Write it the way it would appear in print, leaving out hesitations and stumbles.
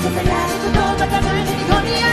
ささやく言葉が前に込み上